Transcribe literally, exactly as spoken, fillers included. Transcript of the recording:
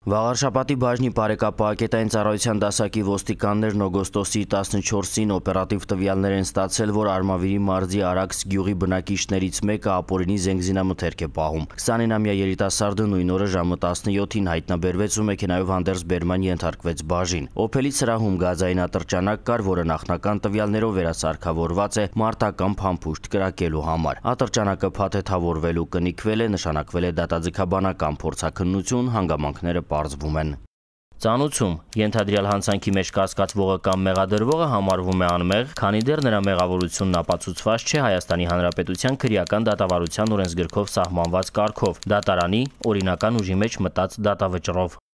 Վաղարշապատի բաժնի բարեկապահակետային ծառայության դասակի ոստիկաններն օգոստոսի տասնչորսին օպերատիվ տվյալներ են ստացել, որ Արմավիրի մարզի Արաքս գյուղի բնակիչներից մեկը ապօրինի զենգզինամթերք է պահում։ քսանինամյա երիտասարդը նույն օրը ժամը տասնյոթին հայտնաբերվեց ու մեքենայով հանդերձ բերման ենթարկվեց բաժին։ Օփելի սրահում գազային ատրճանակ կար, որը նախնական տվյալներով վերասարքավորված է մարտական փամփուշտ կրակելու համար։ Ատրճանակը փաթեթավորվել ու կնիքվել է, նշանակվել է դատաձգաբանական փորձաքննություն, հանգամանքները պարզվում են։ Ծանուցում ենթադրյալ հանցանքի մեջ կասկածվողը կամ մեղադրվողը համարվում է անմեղ, քանի դեռ նրա մեղավորությունն ապացուցված չէ Հայաստանի Հանրապետության քրեական դատավարության օրենսգրքով սահմանված կարգով՝ դատարանի օրինական ուժի մեջ մտած դատավճռով։